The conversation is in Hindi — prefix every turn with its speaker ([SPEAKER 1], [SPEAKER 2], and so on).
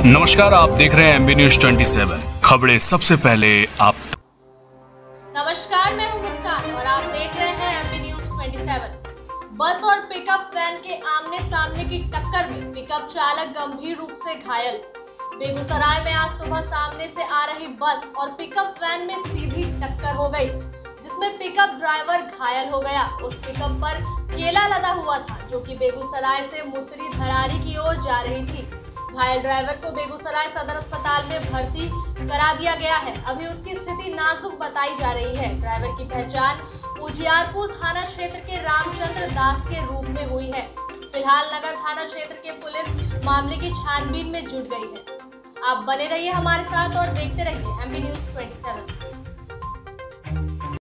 [SPEAKER 1] नमस्कार, आप देख रहे हैं एमबी न्यूज 27 खबरें सबसे पहले आप।
[SPEAKER 2] नमस्कार, मैं हूं मुस्कान और आप देख रहे हैं एमबी न्यूज 27। बस और पिकअप वैन के आमने सामने की टक्कर में पिकअप चालक गंभीर रूप से घायल। बेगूसराय में आज सुबह सामने से आ रही बस और पिकअप वैन में सीधी टक्कर हो गई, जिसमें पिकअप ड्राइवर घायल हो गया। उस पिकअप पर केला लदा हुआ था, जो कि बेगूसराय से मुसरी धरारी की ओर जा रही थी। घायल ड्राइवर को बेगूसराय सदर अस्पताल में भर्ती करा दिया गया है। अभी उसकी स्थिति नाजुक बताई जा रही है। ड्राइवर की पहचान उजियारपुर थाना क्षेत्र के रामचंद्र दास के रूप में हुई है। फिलहाल नगर थाना क्षेत्र के पुलिस मामले की छानबीन में जुट गई है। आप बने रहिए हमारे साथ और देखते रहिए एमबी न्यूज 27।